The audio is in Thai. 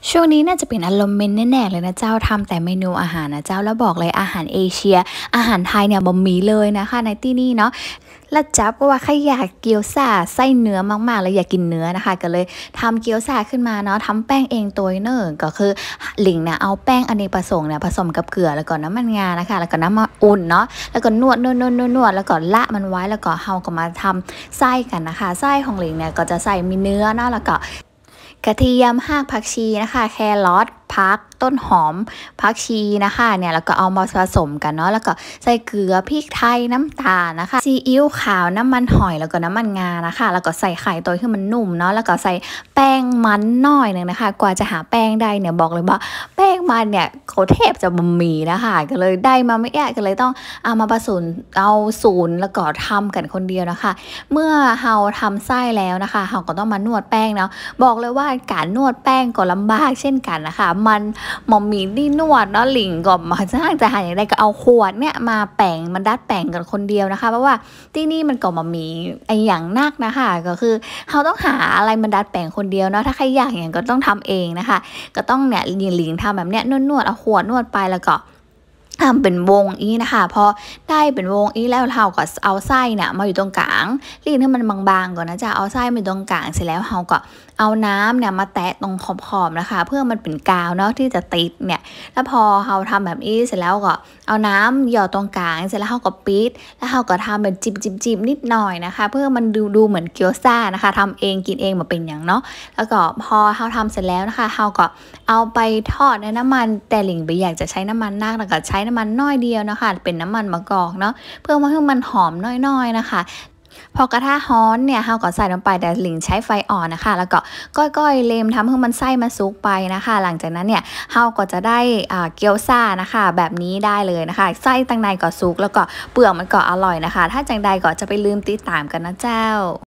ช่วงนี้น่าจะเป็นอารมณ์เมนแน่ๆเลยนะเจ้าทำแต่เมนูอาหารนะเจ้าแล้วบอกเลยอาหารเอเชียอาหารไทยเนี่ยบ่มีเลยนะคะในที่นี่เนาะแล้วจับก็ว่าใครอยากเกี๊ยวซ่าไส้เนื้อมากๆเลยอยากกินเนื้อนะคะก็เลยทำเกี๊ยวซ่าขึ้นมาเนาะทำแป้งเองตัวเนอก็คือหลิงเนี่ยเอาแป้งอเนกประสงค์เนี่ยผสมกับเกลือแล้วก็น้ำมันงานะคะแล้วก็น้ำมันอุ่นเนาะแล้วก็นวดแล้วก็ละมันไว้แล้วก็เฮาก็มาทำไส้กันนะคะไส้ของหลิงเนี่ยก็จะใส่มีเนื้อเนาะแล้วก็ กระเทียมหากผักชีนะคะแครอทพักต้นหอมผักชีนะคะเนี่ยแล้วก็เอามาผสมกันเนาะแล้วก็ใส่เกลือพริกไทยน้ำตาลนะคะซีอิ๊วขาวน้ำมันหอยแล้วก็น้ำมันงานะคะแล้วก็ใส่ไข่ตัวที่มันนุ่มเนาะแล้วก็ใส่แป้งมันน้อยหนึ่งนะคะกว่าจะหาแป้งได้เนี่ยบอกเลยว่าแป้งมันเนี่ยเขาเทพจะบะหมี่นะคะก็เลยได้มาไม่แย่ก็เลยต้องเอามาผสมเอาศูนย์แล้วก็ทำกันคนเดียวนะคะเมื่อเฮาทำไส้แล้วนะคะเฮาก็ต้องมานวดแป้งเนาะ บอกเลยว่าการนวดแป้งก็ลำบากเช่นกันนะคะมันหมอมมีนี่นวดเนาะหลิงก็มาจ้างจะหาอย่างไรก็เอาขวดเนี่ยมาแป่งมันดัดแป่งกันคนเดียวนะคะเพราะว่าที่นี่มันก็มามีไออย่างนักนะคะก็คือเขาต้องหาอะไรมันดัดแป่งคนเดียวเนาะถ้าใครอยากอย่างก็ต้องทำเองนะคะก็ต้องเนี่ยหลิงทำแบบเนี้ยนวดเอาขวดนวดไปแล้วก็ทำเป็นวงอีนะคะพอได้เป็นวงอีแล้วเราก็เอาไส้เนี่ยมาอยู่ตรงกลางรีดให้มันบางๆก่อนนะจ๊ะเอาไส้มาอยู่ตรงกลางเสร็จแล้วเราก็เอาน้ำเนี่ยมาแตะตรงขอบๆนะคะเพื่อมันเป็นกาวเนาะที่จะติดเนี่ยแล้วพอเราทำแบบนี้เสร็จแล้วก็เอาน้ำหยอดตรงกลางเสร็จแล้วเราก็ปิดแล้วเราก็ทำเป็นจิบๆนิดหน่อยนะคะเพื่อมันดูเหมือนเกี๊ยวซ่านะคะทำเองกินเองมาเป็นอย่างเนาะแล้วก็พอเราทำเสร็จแล้วนะคะเราก็เอาไปทอดในน้ำมันแต่หลิงไปอยากจะใช้น้ำมันนักแล้วก็ใช้น้ำมันน้อยเดียวนะคะเป็นน้ำมันมะกอกเนาะเพื่อให้มันหอมน้อยๆนะคะพอกระทะฮ้อนเนี่ยเราก็ใส่ลงไปแต่หลิงใช้ไฟอ่อนนะคะแล้วก็ก้อยๆเลมทำให้มันไส้มาซุกไปนะคะหลังจากนั้นเนี่ยเราก็จะได้เกี๊ยวซ่านะคะแบบนี้ได้เลยนะคะไส้ตั้งในก็ซุกแล้วก็เปลือกมันก็อร่อยนะคะถ้าจังใดก็จะไปลืมติดตามกันนะเจ้า